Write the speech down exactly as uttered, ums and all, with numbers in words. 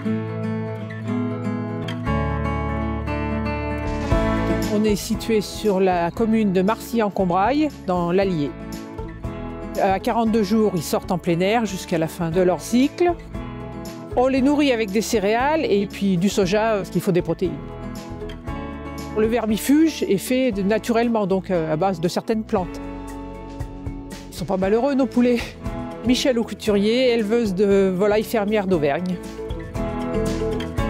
On est situé sur la commune de Marcilly-en-Combrailles, dans l'Allier. À quarante-deux jours, ils sortent en plein air jusqu'à la fin de leur cycle. On les nourrit avec des céréales et puis du soja, parce qu'il faut des protéines. Le vermifuge est fait naturellement, donc à base de certaines plantes. Ils sont pas malheureux, nos poulets. Michèle Aucouturier, éleveuse de volailles fermières d'Auvergne.